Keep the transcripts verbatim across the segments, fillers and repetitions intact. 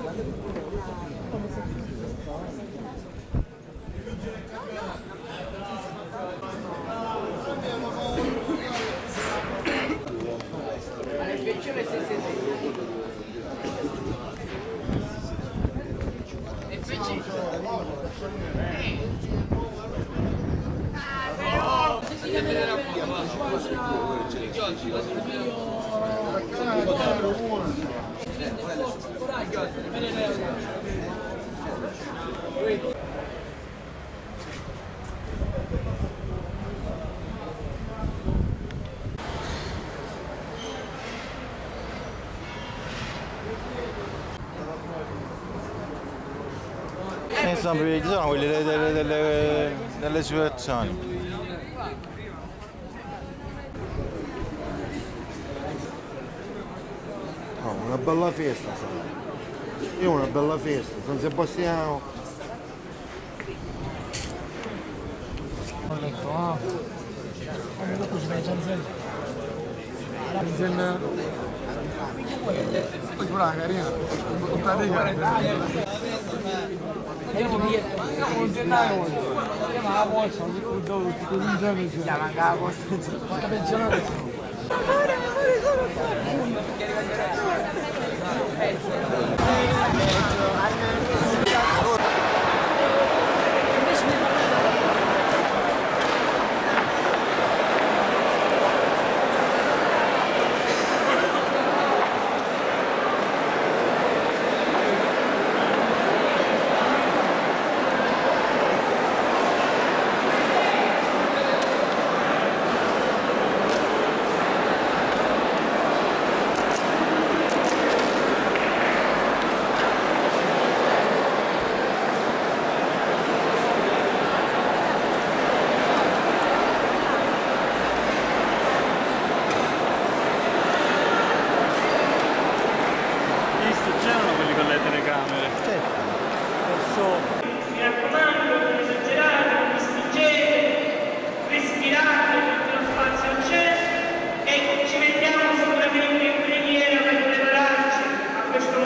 Ci sono quelli delle, delle, delle, delle situazioni. Oh, una bella festa, sai. Io una bella festa, San Sebastiano. Ho detto, ah, come dopo ci fai Zanzen? Zanzen... Poi pure carina, un pratica. Io non gennaio, ma la posta, non devo cominciare. Ya manca la posta, quanta pensionata sono? Amore, amore, Mi raccomando, non esagerate, non spingete, respirate perché lo spazio c'è e ci mettiamo sicuramente in preghiera per prepararci a questo.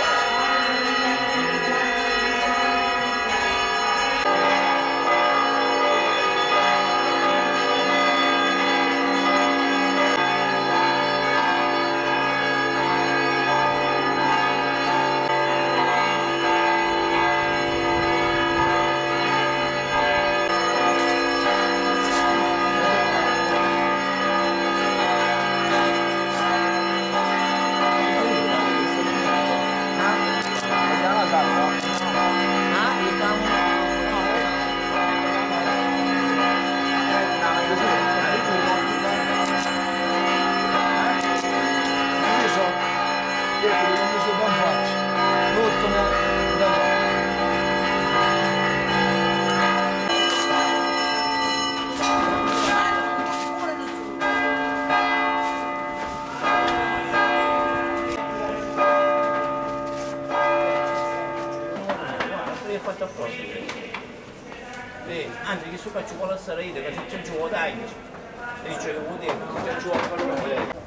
Fatto apposta. Eh, anzi che su faccio con la salita, che se c'è giù taglio, dice che vuol dire, se c'è giù